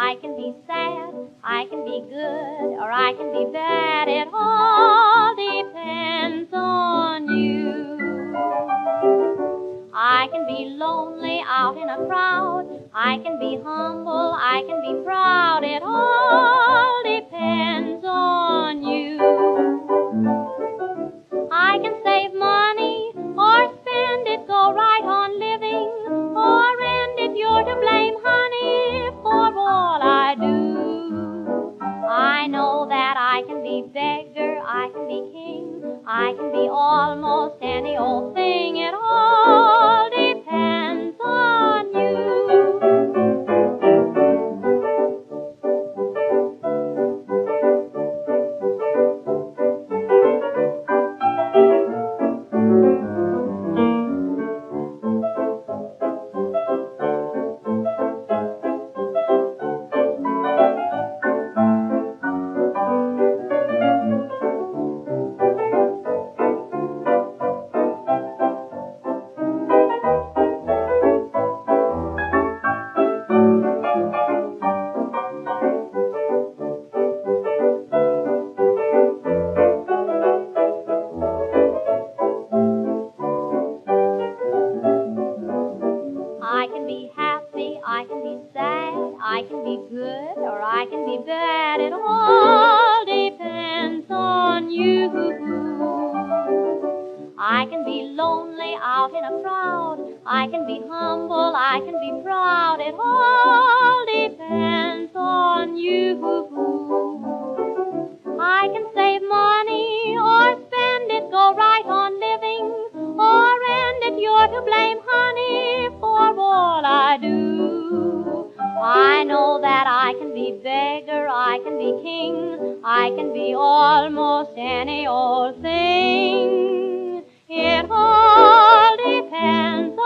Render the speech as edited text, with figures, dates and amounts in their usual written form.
I can be sad, I can be good, or I can be bad. It all depends on you. I can be lonely out in a crowd, I can be humble, I can be proud. It all depends on you. I can save money or spend it, go right on living, or end it. You're to blame, honey, for all I do. I know that I can be beggar, I can be king, I can be almost any old thing. It all depends on you. I can be happy, I can be sad, I can be good, or I can be bad. It all depends on you. I can be lonely out in a crowd, I can be humble, I can be proud. It all depends on you. I can save money or spend it, go right on living, or end it. You're to blame, honey, for all I do. I know that I can be beggar, I can be king, I can be almost any old thing. It all depends